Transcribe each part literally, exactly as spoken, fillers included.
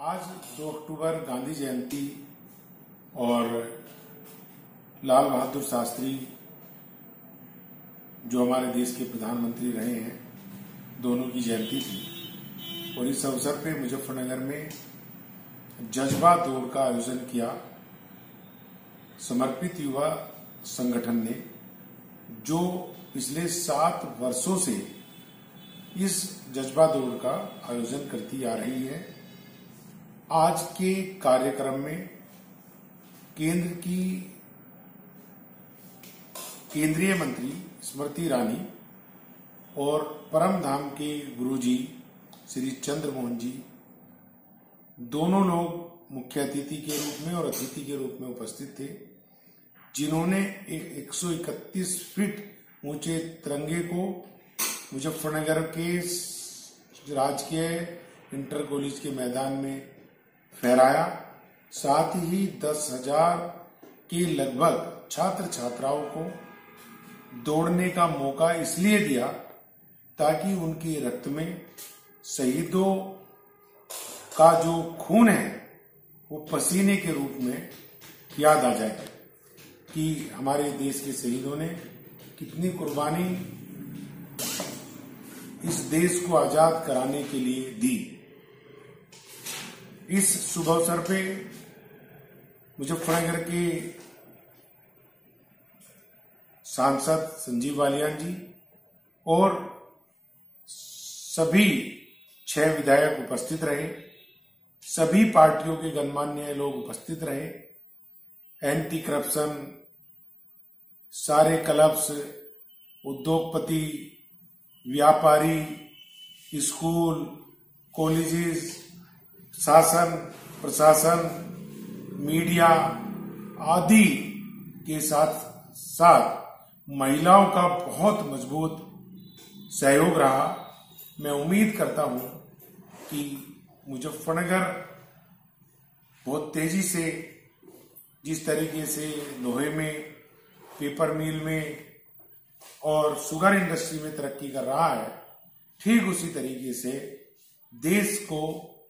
आज दो अक्टूबर गांधी जयंती और लाल बहादुर शास्त्री जो हमारे देश के प्रधानमंत्री रहे हैं, दोनों की जयंती थी और इस अवसर पे मुजफ्फरनगर में जज्बा दौड़ का आयोजन किया। समर्पित युवा संगठन ने, जो पिछले सात वर्षों से इस जज्बा दौड़ का आयोजन करती आ रही है। आज के कार्यक्रम में केंद्र की केंद्रीय मंत्री स्मृति ईरानी और परम धाम के गुरुजी श्री चंद्रमोहन जी दोनों लोग मुख्य अतिथि के रूप में और अतिथि के रूप में उपस्थित थे, जिन्होंने एक सौ इकतीस फीट ऊंचे तिरंगे को मुजफ्फरनगर के राजकीय इंटर कॉलेज के मैदान में फहराया। साथ ही दस हजार के लगभग छात्र छात्राओं को दौड़ने का मौका इसलिए दिया ताकि उनके रक्त में शहीदों का जो खून है वो पसीने के रूप में याद आ जाए कि हमारे देश के शहीदों ने कितनी कुर्बानी इस देश को आजाद कराने के लिए दी। इस शुभ अवसर पे मुजफ्फरनगर के सांसद संजीव बालियान जी और सभी छह विधायक उपस्थित रहे। सभी पार्टियों के गणमान्य लोग उपस्थित रहे। एंटी करप्शन, सारे क्लब्स, उद्योगपति, व्यापारी, स्कूल, कॉलेजेस, शासन, प्रशासन, मीडिया आदि के साथ साथ महिलाओं का बहुत मजबूत सहयोग रहा। मैं उम्मीद करता हूं कि मुजफ्फरनगर बहुत तेजी से, जिस तरीके से लोहे में, पेपर मिल में और शुगर इंडस्ट्री में तरक्की कर रहा है, ठीक उसी तरीके से देश को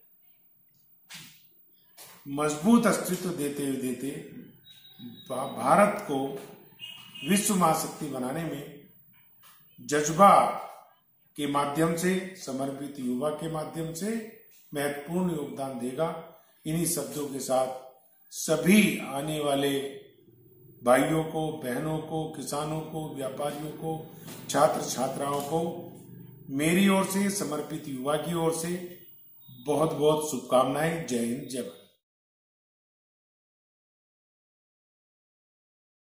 मजबूत अस्तित्व देते हुए देते भारत को विश्व महाशक्ति बनाने में जज्बा के माध्यम से, समर्पित युवा के माध्यम से महत्वपूर्ण योगदान देगा। इन्हीं शब्दों के साथ सभी आने वाले भाइयों को, बहनों को, किसानों को, व्यापारियों को, छात्र छात्राओं को मेरी ओर से, समर्पित युवा की ओर से बहुत बहुत शुभकामनाएं। जय हिंद, जय भारत।